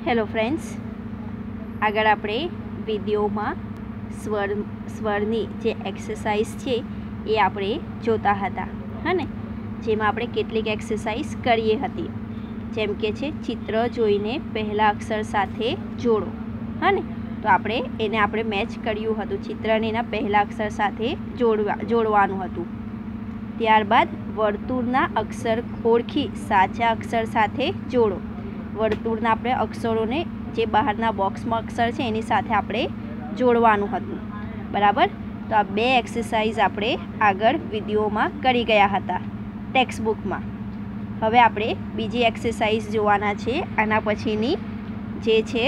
Hello friends, આગળ આપણે વિડીયોમાં સ્વરની જે એક્સરસાઇઝ છે એ આપણે જોતા હતા હને, જેમાં આપણે કેટલીક એક્સરસાઇઝ કરીએ હતી, જેમ કે છે ચિત્ર જોઈને પહેલા અક્ષર સાથે જોડો હને. તો આપણે મેચ કર્યું હતું, ચિત્રને એના પહેલા અક્ષર સાથે જોડવાનું હતું. ત્યારબાદ વર્તુળના અક્ષર ઓળખી સાચા અક્ષર સાથે જોડો. વર્તુળના આપણે અક્ષરોને જે બહારના બોક્સમાં અક્ષર છે એની સાથે આપણે જોડવાનું હતું, બરાબર. તો આ બે એક્સરસાઇઝ આપણે આગળ વિડીયોમાં કરી ગયા હતા ટેક્સ્ટબુકમાં. હવે આપણે બીજી એક્સરસાઇઝ જોવાના છે. આના પછીની જે છે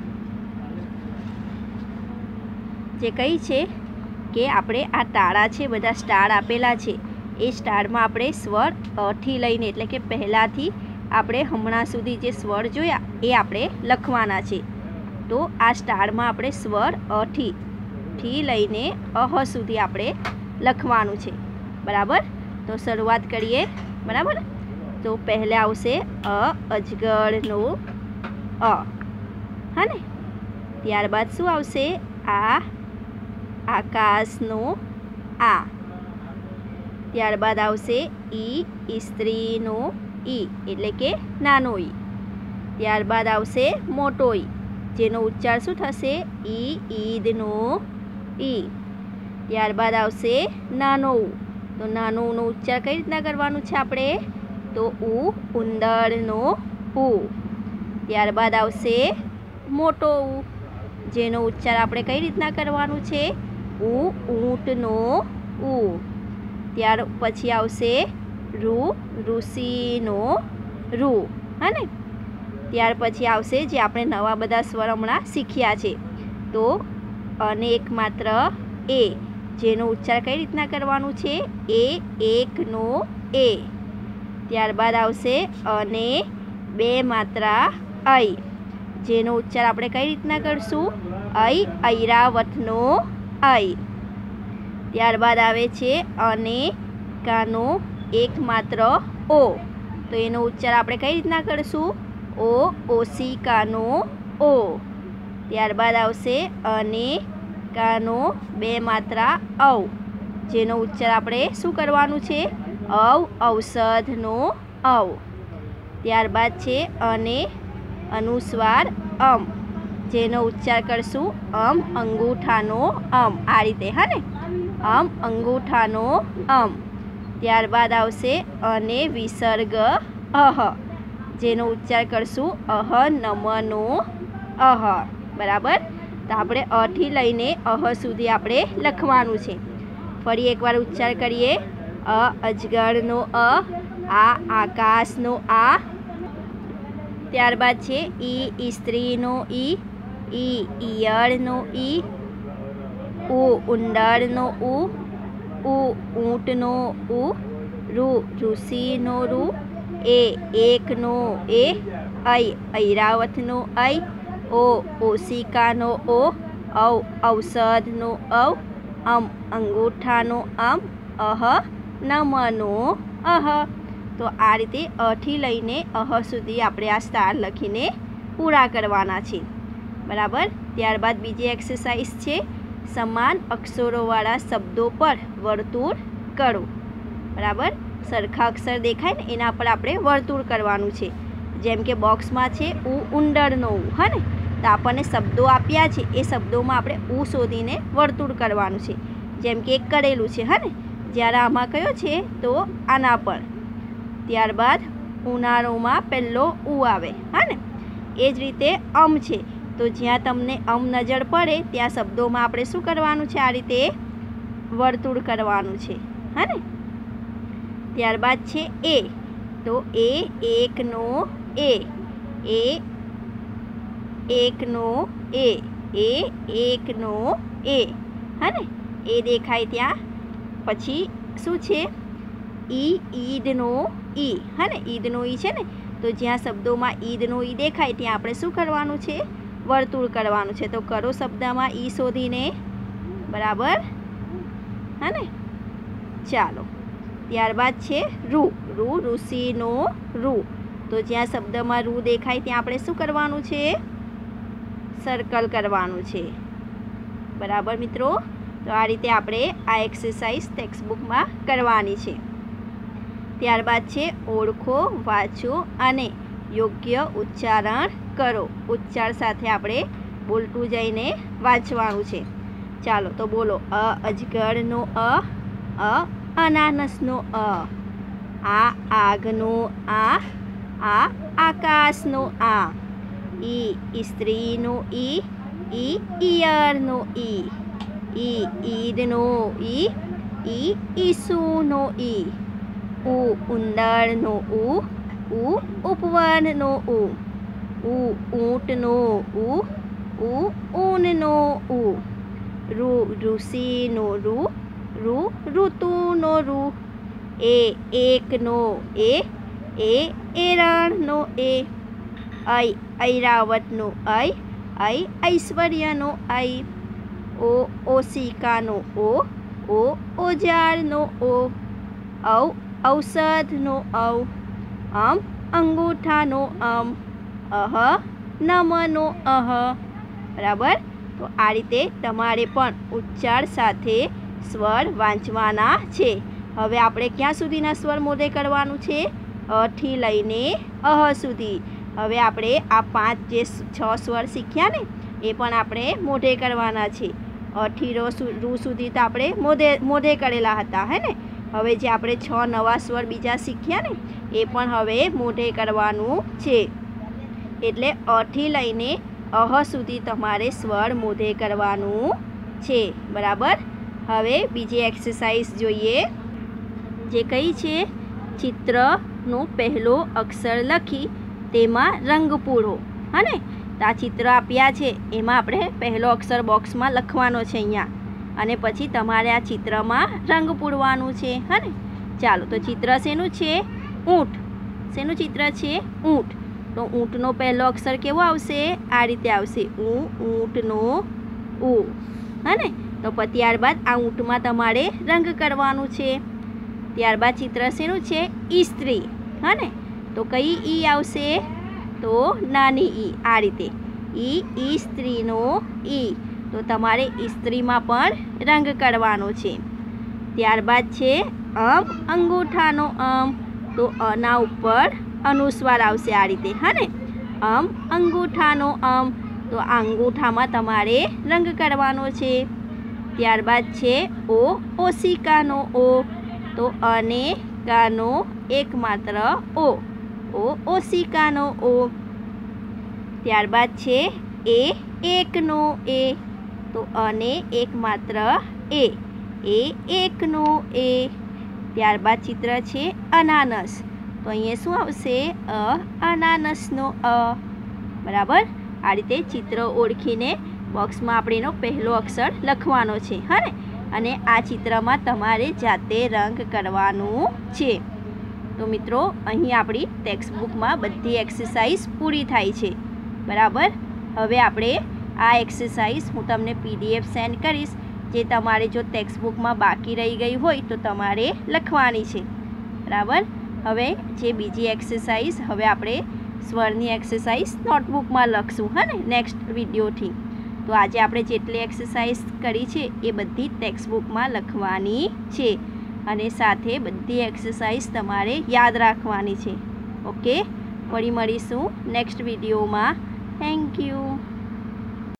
જે કઈ છે કે આપણે આ તાળા છે, બધા સ્ટાર આપેલા છે, એ સ્ટારમાં આપણે સ્વર થી લઈને, એટલે કે પહેલાંથી આપણે હમણાં સુધી જે સ્વર જોયા એ આપણે લખવાના છે. તો આ સ્ટારમાં આપણે સ્વર થી લઈને અહ સુધી આપણે લખવાનું છે, બરાબર. તો શરૂઆત કરીએ, બરાબર. તો પહેલાં આવશે અજગરનો અ, હા ને. ત્યારબાદ શું આવશે? આકાશનો આ. ત્યારબાદ આવશે સ્ત્રીનો ઈ, એટલે કે નાનો ઈ. ત્યારબાદ આવશે મોટો ઈ, જેનો ઉચ્ચાર શું થશે? ઈદનો ઈ. ત્યારબાદ આવશે નાનો ઉ. તો નાનો ઉનો ઉચ્ચાર કઈ રીતના કરવાનું છે આપણે? તો ઉંદરનો ઉ. ત્યારબાદ આવશે મોટો ઉ, જેનો ઉચ્ચાર આપણે કઈ રીતના કરવાનું છે? ઊંટનો ઉ. ત્યાર પછી આવશે ઋષિનો રૂ, હા ને. ત્યાર પછી આવશે જે આપણે નવા બધા સ્વર હમણાં શીખ્યા છે, તો અને એકમાત્ર એ, જેનો ઉચ્ચાર કઈ રીતના કરવાનું છે? એકનો એ. ત્યારબાદ આવશે અને બે માત્રા ઐ, જેનો ઉચ્ચાર આપણે કઈ રીતના કરશું? ઐરાવતનો ઐ. ત્યારબાદ આવે છે અને કાનો એકમાત્ર ઓ, તો એનો ઉચ્ચાર આપણે કઈ રીતના કરશું? ઓશિકાનો ઓ. ત્યારબાદ આવશે અને કાનો બે માત્રા ઔ, જેનો ઉચ્ચાર આપણે શું કરવાનું છે? ઔષધનો ઔ. ત્યારબાદ છે અને અનુસ્વાર અમ, જેનો ઉચ્ચાર કરશું અંગૂઠાનો અમ, આ રીતે, હા ને. અંગૂઠાનો અમ. ત્યારબાદ આવશે અને વિસર્ગ અહ, જેનો ઉચ્ચાર કરશું નમનો અહ, બરાબર. તો આપણે થી લઈને અહ સુધી આપણે લખવાનું છે. ફરી એકવાર ઉચ્ચાર કરીએ. અજગરનો અ, આકાશનો આ. ત્યારબાદ છે સ્ત્રીનો ઈ, ઈયળનો ઈ, ઉંદરનો ઉ, ઊંટનો ઉ, ઋષિનો રૂ, એકનો એ, ઐરાવતનો ઐ, ઓશિકાનો ઓ, ઔષધનો ઔ, અંગૂઠાનો અમ, નમનો અહ. તો આ રીતે થી લઈને અહ સુધી આપણે આ સ્ટાર લખીને પૂરા કરવાના છે, બરાબર. ત્યારબાદ બીજી એક્સરસાઇઝ છે સમાન અક્ષરોવાળા શબ્દો પર વર્તુળ કરો, બરાબર. સરખા અક્ષર દેખાય ને એના પર આપણે વર્તુળ કરવાનું છે. જેમ કે બોક્સમાં છે ઉંદરનો ઉ, હા ને. તો આપણને શબ્દો આપ્યા છે, એ શબ્દોમાં આપણે ઉ શોધીને વર્તુળ કરવાનું છે. જેમ કે એક કરેલું છે, હા ને. જ્યારે આમાં કયો છે? તો આના પર. ત્યારબાદ ઉનાળોમાં પહેલો ઉ આવે, હા ને. એ જ રીતે અમ છે, તો જ્યાં તમને નજર પડે ત્યાં શબ્દોમાં આપણે શું કરવાનું છે? આ રીતે વર્તુળ કરવાનું છે, હા ને. ત્યારબાદ છે એ, તો એકનો એ, એકનો એ, એકનો એ, હા ને. એ દેખાય ત્યાં. પછી શું છે? ઈદનો ઈ, હા ને. ઈદનો ઈ છે ને, તો જ્યાં શબ્દોમાં ઈદનો ઈ દેખાય ત્યાં આપણે શું કરવાનું છે? વર્તુળ કરવાનું છે. તો કરો શબ્દમાં ઈ શોધીને, બરાબર, હા ને. ચાલો. ત્યારબાદ છે ઋષિનો રૂ, તો જ્યાં શબ્દમાં રૂ દેખાય ત્યાં આપણે શું કરવાનું છે? સર્કલ કરવાનું છે. બરાબર મિત્રો? તો આ રીતે આપણે આ એક્સરસાઇઝ ટેક્સ્ટબુકમાં કરવાની છે. ત્યારબાદ છે ઓળખો, વાંચો અને યોગ્ય ઉચ્ચારણ કરો. ઉચ્ચાર સાથે આપણે બોલતું જઈને વાંચવાનું છે. ચાલો તો બોલો. અજગરનો અ, અનાનસનો આ આગનો આ આકાશનો આ, સ્ત્રીનો ઈયળનો ઈદનો ઈસુનો ઉંદરનો ઉપવનનો ઊંટનો ઊનનો ઋષિનો ઋતુનો એકનો એરણનો ઐરાવતનો ઐશ્વર્યનો ઓશિકાનો ઓજારનો ઔષધનો અંગૂઠાનો નમનો બરાબર. તો આ રીતે તમારે પણ ઉચ્ચાર સાથે સ્વર વાંચવાના છે. હવે આપણે ક્યાં સુધીના સ્વર મોઢે કરવાનું છે? અથી લઈને અહ સુધી. હવે આપણે આ 5 જે 6 સ્વર શીખ્યા ને એ પણ આપણે મોઢે કરવાના છે. અથી રૂ સુધી તો આપણે મોઢે કરેલા હતા, હે ને? હવે જે આપણે 6 નવા સ્વર બીજા શીખ્યા ને એ પણ હવે મોઢે કરવાનું છે. એટલે અથી લઈને અહ સુધી તમારે સ્વર મોઢે કરવાનું છે. બરાબર. હવે બીજી એક્સરસાઇઝ જોઈએ, જે કઈ છે? ચિત્રનો પહેલો અક્ષર લખી તેમાં રંગ પૂરો. હા ને? તો આ ચિત્ર આપ્યા છે એમાં આપણે પહેલો અક્ષર બોક્સમાં લખવાનો છે અહીંયા, અને પછી તમારે આ ચિત્રમાં રંગ પૂરવાનું છે. હા ને? ચાલો તો ચિત્ર શેનું છે? ઊંટ. શેનું ચિત્ર છે? ઊંટ. તો ઊંટનો પહેલો અક્ષર કેવો આવશે? આ રીતે આવશે. ઊંટનો ઉ. હા ને? તો ત્યારબાદ આ ઊંટમાં તમારે રંગ કરવાનું છે. ત્યારબાદ ચિત્ર શેનું છે? સ્ત્રી. હા ને? તો કઈ ઈ આવશે? તો નાની ઈ. આ રીતે સ્ત્રીનો ઈ. તો તમારે સ્ત્રીમાં પણ રંગ કરવાનો છે. ત્યારબાદ છે અંગૂઠાનો તો અના ઉપર અનુસ્વાર આવશે આ રીતે. હા ને? અંગૂઠાનો તો અંગૂઠામાં તમારે રંગ કરવાનો છે. ત્યારબાદ છે ઓશિકાનો તો અને કાનો એકમાત્ર ઓશિકાનો ત્યારબાદ છે એકનો તો અને એકમાત્ર એકનો ત્યારબાદ ચિત્ર છે અનાનસ. તો અહીંયા શું આવશે? અનાનસનો બરાબર. આ રીતે ચિત્ર ઓળખીને બોક્સમાં આપણે એનો પહેલો અક્ષર લખવાનો છે. હા ને? અને આ ચિત્રમાં તમારે જાતે રંગ કરવાનું છે. તો મિત્રો અહીં આપણી ટેક્સ્ટબુકમાં બધી એક્સરસાઇઝ પૂરી થાય છે. બરાબર. હવે આપણે આ એક્સરસાઇઝ હું તમને PDF સેન્ડ કરીશ, જે તમારે જો ટેક્સ્ટબુકમાં બાકી રહી ગઈ હોય તો તમારે લખવાની છે. બરાબર. હવે જે બીજી એક્સરસાઇઝ, હવે આપણે સ્વરની એક્સરસાઇઝ નોટબુકમાં લખશું. હા ને? નેક્સ્ટ વિડીયોથી. તો આજે આપણે જેટલી એક્સરસાઇઝ કરી છે એ બધી ટેક્સ્ટબુકમાં લખવાની છે, અને સાથે બધી એક્સરસાઇઝ તમારે યાદ રાખવાની છે. ઓકે? ફરી મળીશું નેક્સ્ટ વિડીયોમાં. Thank you.